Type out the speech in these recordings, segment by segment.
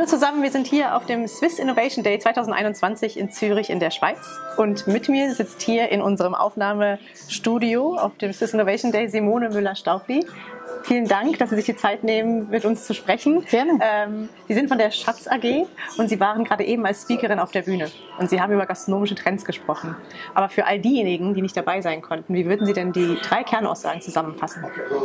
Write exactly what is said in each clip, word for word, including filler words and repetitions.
zusammen, wir sind hier auf dem Swiss Innovation Day zweitausendeinundzwanzig in Zürich in der Schweiz und mit mir sitzt hier in unserem Aufnahmestudio auf dem Swiss Innovation Day Simone Müller-Staubli. Vielen Dank, dass Sie sich die Zeit nehmen, mit uns zu sprechen. Gerne. Ähm, Sie sind von der Schatz A G und Sie waren gerade eben als Speakerin auf der Bühne und Sie haben über gastronomische Trends gesprochen. Aber für all diejenigen, die nicht dabei sein konnten, wie würden Sie denn die drei Kernaussagen zusammenfassen?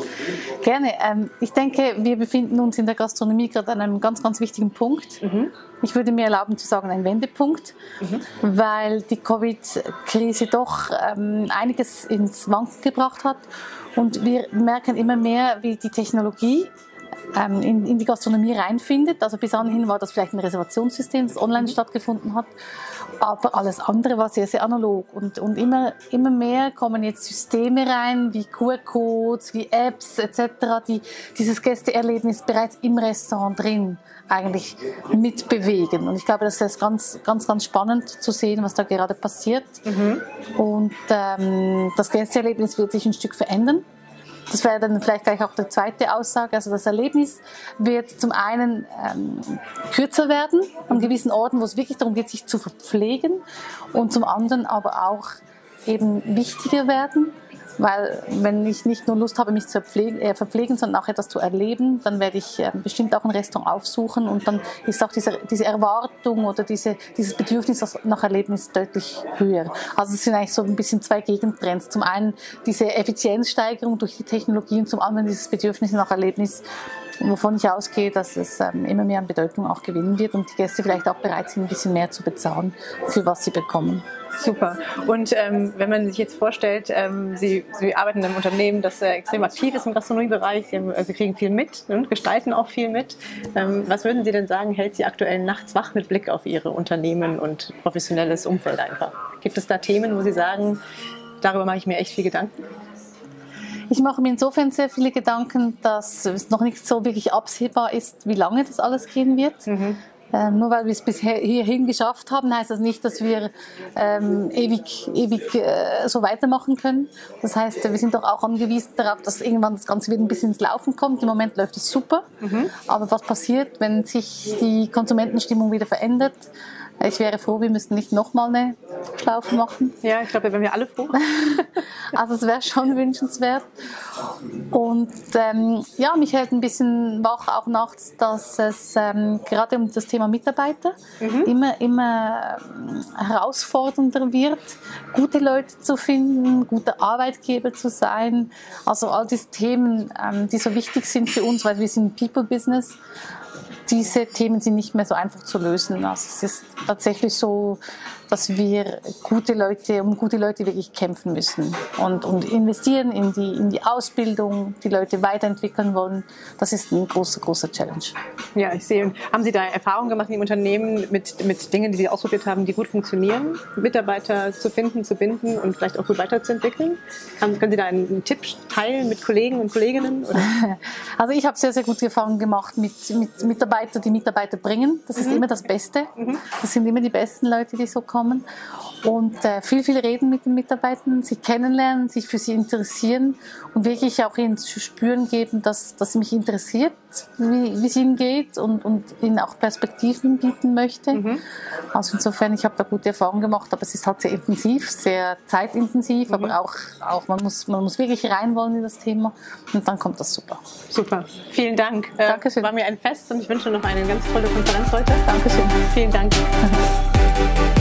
Gerne. Ähm, ich denke, wir befinden uns in der Gastronomie gerade an einem ganz, ganz wichtigen Punkt. Mhm. Ich würde mir erlauben zu sagen, ein Wendepunkt, mhm. weil die Covid-Krise doch ähm, einiges ins Wanken gebracht hat. Und wir merken immer mehr, wie die Technologie ähm, in, in die Gastronomie reinfindet. Also bis anhin war das vielleicht ein Reservationssystem, das online mhm. stattgefunden hat. Aber alles andere war sehr, sehr analog. Und, und immer, immer mehr kommen jetzt Systeme rein, wie Q R-Codes, wie Apps et cetera, die dieses Gästeerlebnis bereits im Restaurant drin eigentlich mitbewegen. Und ich glaube, das ist ganz, ganz, ganz spannend zu sehen, was da gerade passiert. Mhm. Und ähm, das Gästeerlebnis wird sich ein Stück verändern. Das wäre dann vielleicht gleich auch die zweite Aussage. Also das Erlebnis wird zum einen ähm, kürzer werden, an gewissen Orten, wo es wirklich darum geht, sich zu verpflegen, und zum anderen aber auch eben wichtiger werden. Weil wenn ich nicht nur Lust habe, mich zu verpflegen, äh, verpflegen, sondern auch etwas zu erleben, dann werde ich äh, bestimmt auch ein Restaurant aufsuchen, und dann ist auch diese, diese Erwartung oder diese, dieses Bedürfnis nach Erlebnis deutlich höher. Also es sind eigentlich so ein bisschen zwei Gegentrends. Zum einen diese Effizienzsteigerung durch die Technologie und zum anderen dieses Bedürfnis nach Erlebnis, wovon ich ausgehe, dass es ähm, immer mehr an Bedeutung auch gewinnen wird und die Gäste vielleicht auch bereit sind, ein bisschen mehr zu bezahlen, für was sie bekommen. Super. Und ähm, wenn man sich jetzt vorstellt, ähm, Sie, Sie arbeiten in einem Unternehmen, das äh, extrem aktiv ist im Gastronomiebereich, Sie, haben, äh, Sie kriegen viel mit und gestalten auch viel mit. Ähm, was würden Sie denn sagen, hält Sie aktuell nachts wach mit Blick auf Ihre Unternehmen und professionelles Umfeld einfach? Gibt es da Themen, wo Sie sagen, darüber mache ich mir echt viel Gedanken? Ich mache mir insofern sehr viele Gedanken, dass es noch nicht so wirklich absehbar ist, wie lange das alles gehen wird. Mhm. Ähm, nur weil wir es bisher hierhin geschafft haben, heißt das nicht, dass wir ähm, ewig, ewig äh, so weitermachen können. Das heißt, wir sind doch auch angewiesen darauf, dass irgendwann das Ganze wieder ein bisschen ins Laufen kommt. Im Moment läuft es super. Mhm. Aber was passiert, wenn sich die Konsumentenstimmung wieder verändert? Ich wäre froh, wir müssten nicht nochmal eine Schlaufe machen. Ja, ich glaube, da wären wir alle froh. Also es wäre schon wünschenswert. Und ähm, ja, mich hält ein bisschen wach auch nachts, dass es ähm, gerade um das Thema Mitarbeiter mhm. immer, immer herausfordernder wird, gute Leute zu finden, guter Arbeitgeber zu sein. Also all diese Themen, ähm, die so wichtig sind für uns, weil wir sind People-Business. Diese Themen sind nicht mehr so einfach zu lösen. Also es ist tatsächlich so, dass wir gute Leute, um gute Leute wirklich kämpfen müssen und, und investieren in die, in die Ausbildung, die Leute weiterentwickeln wollen. Das ist ein großer, großer Challenge. Ja, ich sehe. Haben Sie da Erfahrungen gemacht im Unternehmen mit, mit Dingen, die Sie ausprobiert haben, die gut funktionieren, Mitarbeiter zu finden, zu binden und vielleicht auch gut weiterzuentwickeln? Haben, können Sie da einen Tipp teilen mit Kollegen und Kolleginnen? Oder? Also ich habe sehr, sehr gute Erfahrungen gemacht mit, mit Mitarbeitern, die Mitarbeiter bringen. Das ist mhm. immer das Beste. Mhm. Das sind immer die besten Leute, die so kommen. Und äh, viel, viel reden mit den Mitarbeitern, sie kennenlernen, sich für sie interessieren und wirklich auch ihnen zu spüren geben, dass, dass sie mich interessiert, wie, wie es ihnen geht, und, und ihnen auch Perspektiven bieten möchte. Mhm. Also insofern, ich habe da gute Erfahrungen gemacht, aber es ist halt sehr intensiv, sehr zeitintensiv, mhm. aber auch, auch man, muss, man muss wirklich rein wollen in das Thema, und dann kommt das super. Super, vielen Dank. Dankeschön. War mir ein Fest und ich wünsche noch eine ganz tolle Konferenz heute. Dankeschön. Vielen Dank.